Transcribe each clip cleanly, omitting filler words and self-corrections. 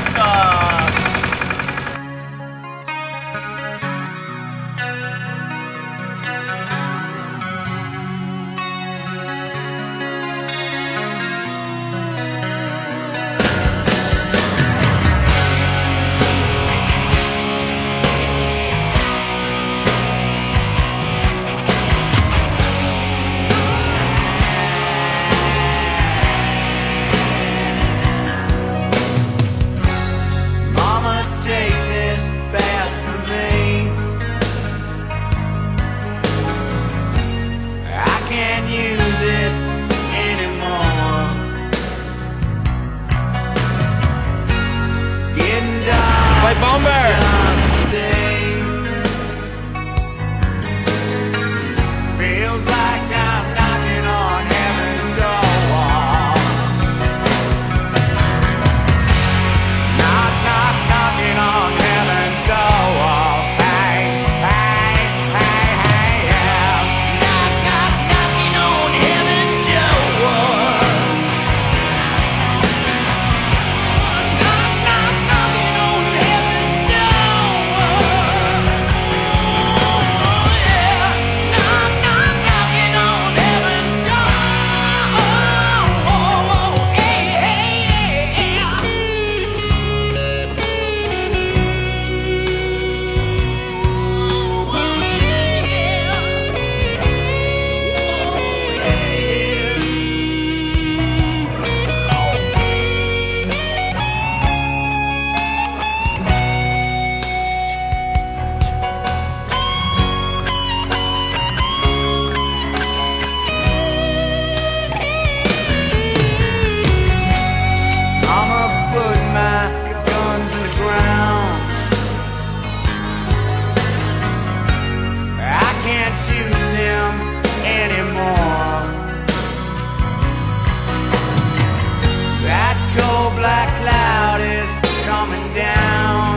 Podcast. Like Bomber! Feels like I'm knocking on heaven's door. Knock, knock, knocking on heaven's door. Hey, hey, hey, hey, yeah. Knock, knock, knocking on heaven's door. Knock, knock, knocking on heaven's door. Oh, yeah. Knock, knock, knocking on heaven's door. Oh, hey, hey, yeah. I'ma put my guns in the ground. I can't shoot them anymore. That cold black cloud is coming down.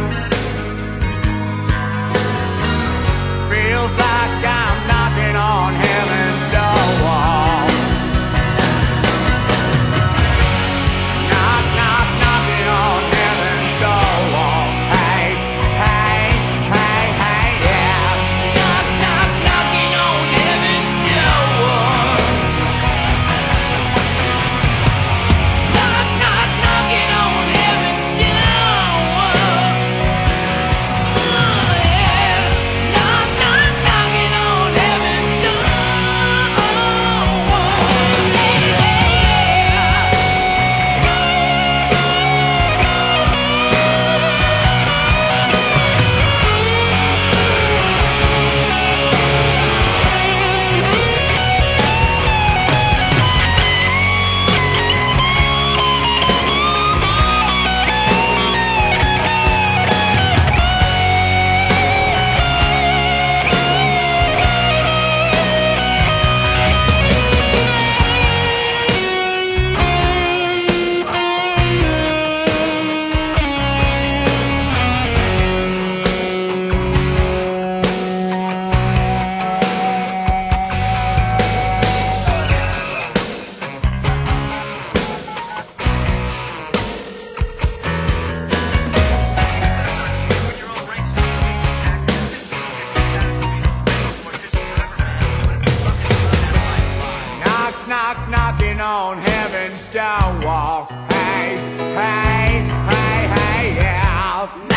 Feels like I'm knocking on heaven's door. Knock, knock, knocking on heaven's door. Hey, hey, hey, hey, yeah. Knock, knock, knocking on heaven's door. Knock, knock, knocking on heaven's door. Yeah. Knock, knock, knocking on heaven's door. Knock, knock, knocking on heaven's door. Hey, hey, hey, hey, yeah.